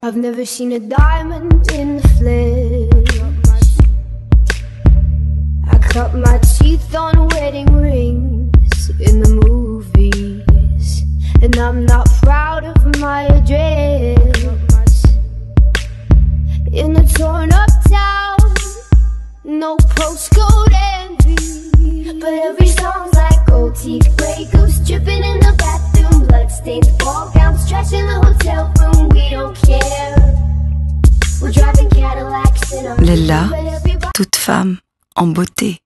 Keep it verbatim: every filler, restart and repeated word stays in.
I've never seen a diamond in the flesh. I cut my teeth on wedding rings in the movies, and I'm not proud of my address. In a torn up town, no postcode envy, but every song's like gold teeth, grey goose dripping in the bathroom, bloodstains, ball gowns, trash in the hotel room. We don't care. We're driving Cadillacs in our Leila, toute femme en beauté.